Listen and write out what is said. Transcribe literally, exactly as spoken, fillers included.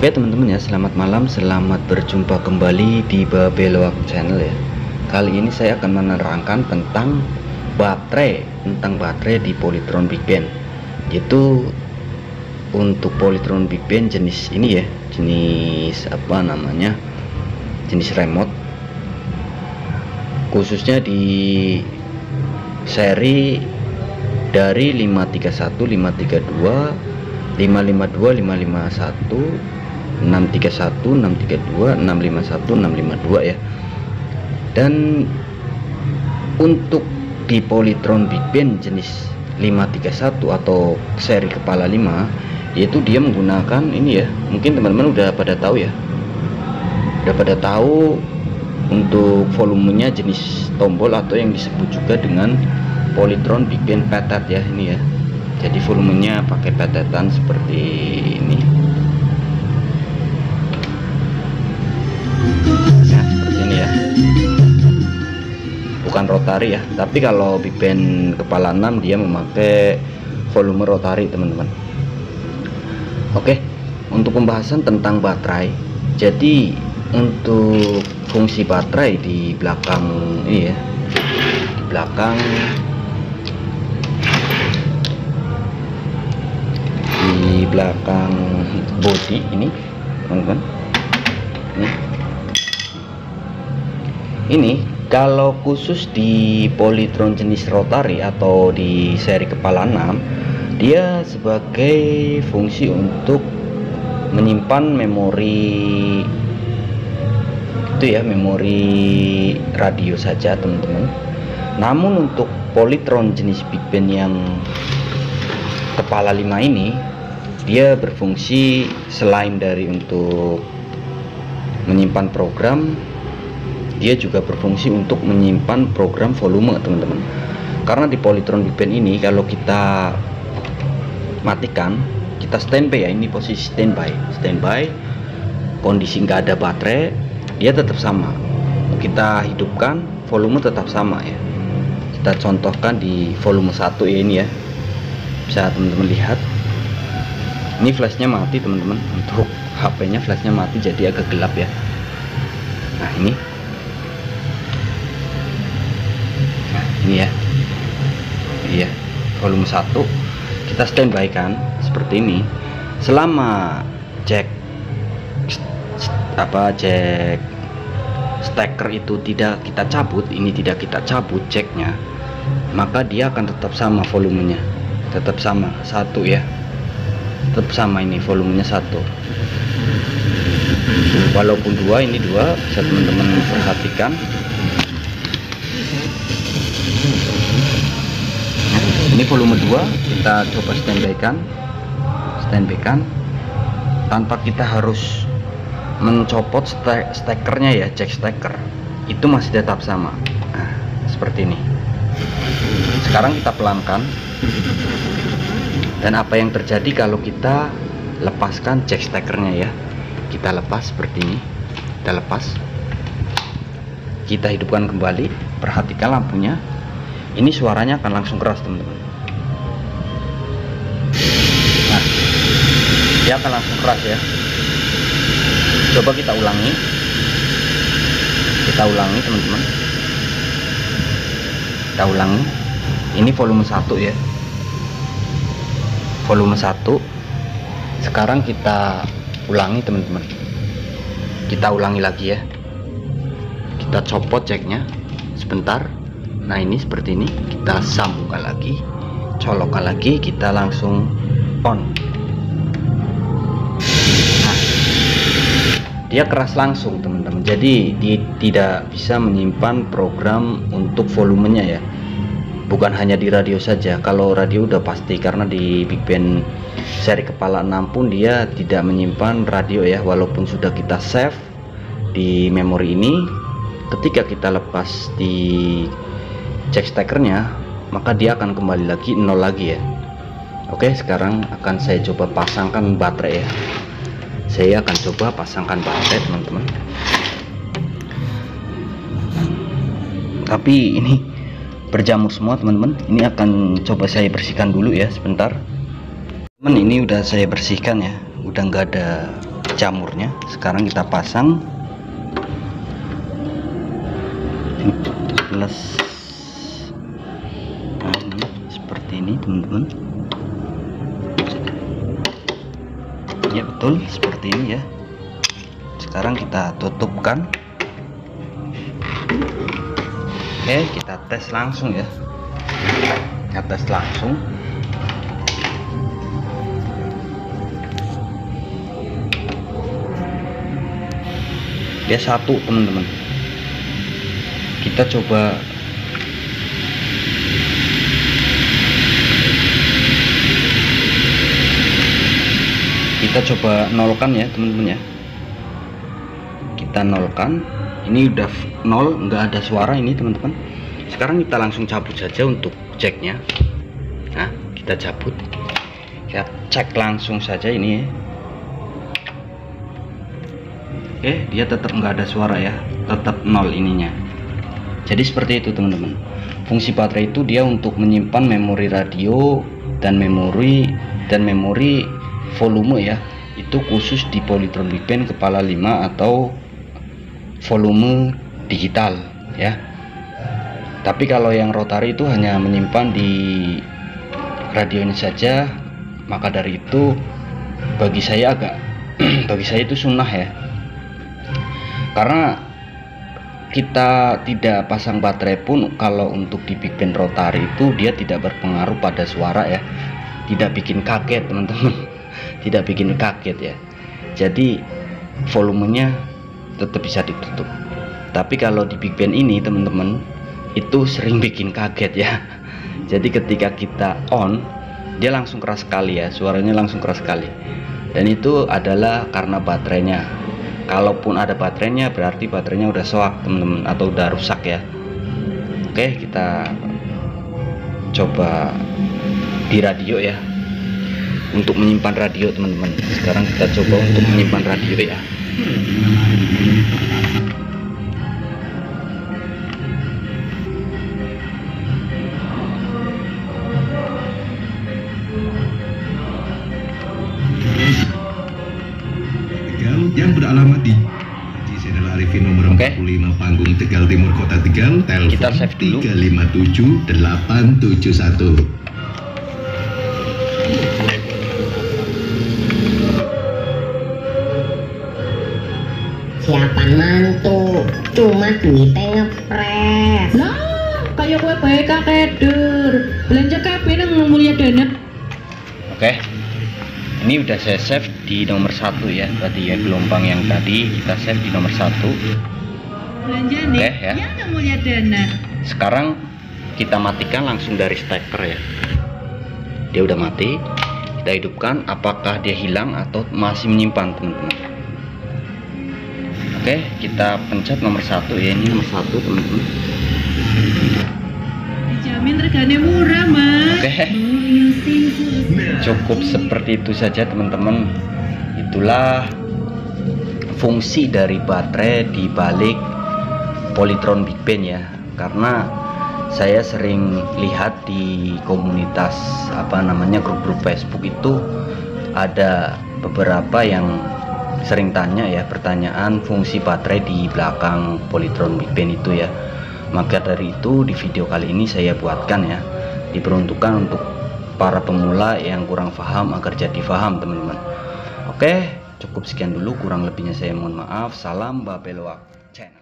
Oke teman-teman ya, selamat malam, selamat berjumpa kembali di Babelwak Channel ya. Kali ini saya akan menerangkan tentang baterai, tentang baterai di Polytron Big Band. Yaitu untuk Polytron Big Band jenis ini ya, jenis apa namanya, jenis remote, khususnya di seri dari lima tiga satu, lima tiga dua, lima lima dua, lima lima satu, enam tiga satu, enam tiga dua, enam lima satu, enam lima dua ya. Dan untuk di Polytron Big Band jenis lima tiga satu atau seri kepala lima, yaitu dia menggunakan ini ya, mungkin teman-teman udah pada tahu ya, udah pada tahu untuk volumenya jenis tombol atau yang disebut juga dengan Polytron Big Band petet ya ini ya. Jadi volumenya pakai petetan seperti ini. Nah, seperti ini ya. Bukan rotari ya, tapi kalau Big Band kepala enam dia memakai volume rotari, teman-teman. Oke, untuk pembahasan tentang baterai. Jadi untuk fungsi baterai di belakang ini ya, di belakang di belakang body ini, teman-teman. Ini. Ini kalau khusus di Polytron jenis rotary atau di seri kepala enam, dia sebagai fungsi untuk menyimpan memori itu ya, memori radio saja, teman-teman. Namun untuk Polytron jenis Big Band yang kepala lima ini, dia berfungsi selain dari untuk menyimpan program, dia juga berfungsi untuk menyimpan program volume, teman-teman. Karena di Polytron Big Band ini kalau kita matikan, kita standby ya, ini posisi standby standby kondisi nggak ada baterai, dia tetap sama. Kita hidupkan, volume tetap sama ya. Kita contohkan di volume satu ya, ini ya, bisa teman-teman lihat. Ini flashnya mati, teman-teman. Untuk H P-nya flashnya mati, jadi agak gelap ya. Nah ini, nah ini ya, iya volume satu kita standby kan seperti ini. Selama jack apa jack steker itu tidak kita cabut, ini tidak kita cabut jacknya, maka dia akan tetap sama volumenya, tetap sama satu ya, tetap sama ini volumenya satu. Walaupun dua, ini dua, bisa teman-teman perhatikan. Ini volume dua, kita coba standby kan, standby kan tanpa kita harus mencopot stek stekernya ya, jack steker itu masih tetap sama. Nah, seperti ini. Sekarang kita pelankan. Dan apa yang terjadi kalau kita lepaskan jack stekernya ya, kita lepas seperti ini, kita lepas, kita hidupkan kembali. Perhatikan lampunya, ini suaranya akan langsung keras, teman-teman. Nah, dia akan langsung keras ya. Coba kita ulangi, kita ulangi teman-teman, kita ulangi. Ini volume satu ya, volume satu. Sekarang kita ulangi, teman-teman, kita ulangi lagi ya, kita copot jacknya sebentar. Nah ini seperti ini, kita sambungkan lagi, colokkan lagi, kita langsung on. Nah, dia keras langsung, teman-teman. Jadi dia tidak bisa menyimpan program untuk volumenya ya. Bukan hanya di radio saja, kalau radio udah pasti, karena di Big Band seri kepala enam pun dia tidak menyimpan radio ya. Walaupun sudah kita save di memori ini, ketika kita lepas di jack stekernya, maka dia akan kembali lagi nol lagi ya. Oke, sekarang akan saya coba pasangkan baterai ya. Saya akan coba pasangkan baterai, teman-teman. Tapi ini berjamur semua, teman-teman. Ini akan coba saya bersihkan dulu ya, sebentar. Teman, ini udah saya bersihkan ya, udah nggak ada jamurnya. Sekarang kita pasang plus, nah ini seperti ini teman-teman. Ya betul seperti ini ya. Sekarang kita tutupkan. Oke, kita tes langsung ya. Kita tes langsung. Dia satu teman-teman. Kita coba kita coba nolkan ya teman-teman ya. Kita nolkan. Ini udah nol, nggak ada suara ini teman-teman. Sekarang kita langsung cabut saja untuk ceknya. Nah, kita cabut, kita cek langsung saja ini ya. Oke, dia tetap nggak ada suara ya, tetap nol ininya. Jadi seperti itu teman-teman. Fungsi baterai itu dia untuk menyimpan memori radio dan memori dan memori volume ya. Itu khusus di Polytron Big Band kepala lima atau volume digital ya. Tapi kalau yang rotary itu hanya menyimpan di radio ini saja. Maka dari itu bagi saya agak bagi saya itu sunnah ya, karena kita tidak pasang baterai pun kalau untuk di Big Band rotary itu dia tidak berpengaruh pada suara ya, tidak bikin kaget teman-teman. Tidak bikin kaget ya. Jadi volumenya tetap bisa ditutup. Tapi kalau di Big Band ini teman-teman itu sering bikin kaget ya. Jadi ketika kita on, dia langsung keras sekali ya, suaranya langsung keras sekali. Dan itu adalah karena baterainya. Kalaupun ada baterainya berarti baterainya udah soak teman-teman, atau udah rusak ya. Oke, kita coba di radio ya, untuk menyimpan radio teman-teman. Sekarang kita coba untuk menyimpan radio ya. Yang beralamat di Jenderal Arifin nomor okay. empat puluh lima Panggung Tegal Timur Kota Tegal, telepon tiga lima tujuh delapan tujuh satu. Siapa mantu? Cuma duitnya ngepres. Lah, kayak kue baik keder. Belanja kabeh nang Mulia Dana. Oke. Ini udah saya save di nomor satu ya. Berarti ya gelombang yang tadi kita save di nomor satu. Belanja nih. Oke ya. Ya nang Mulia Dana. Sekarang kita matikan langsung dari steker ya. Dia udah mati. Kita hidupkan. Apakah dia hilang atau masih menyimpan teman-teman? Oke, kita pencet nomor satu ya. Ini nomor satu teman-teman. Dijamin regane murah mas. Oke, cukup seperti itu saja teman-teman. Itulah fungsi dari baterai di balik Polytron Big Band ya. Karena saya sering lihat di komunitas apa namanya grup-grup Facebook itu ada beberapa yang sering tanya ya, pertanyaan fungsi baterai di belakang Polytron Big Band itu ya. Maka dari itu di video kali ini saya buatkan ya, diperuntukkan untuk para pemula yang kurang paham agar jadi paham teman-teman. Oke, cukup sekian dulu, kurang lebihnya saya mohon maaf. Salam Babeloak Channel.